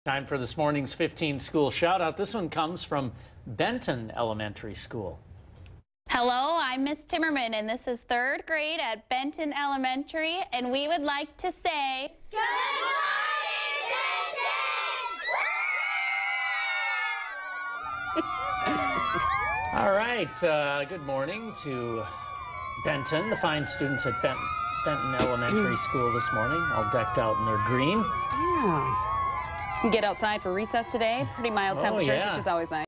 Time for this morning's 15 school shout out. This one comes from Benton Elementary School. Hello, I'm Miss Timmerman, and this is third grade at Benton Elementary, and we would like to say good morning, Benton! All right, good morning to Benton, the fine students at Benton Elementary School this morning, all decked out in their green. Yeah. Get outside for recess today. Pretty mild temperatures, which is always nice.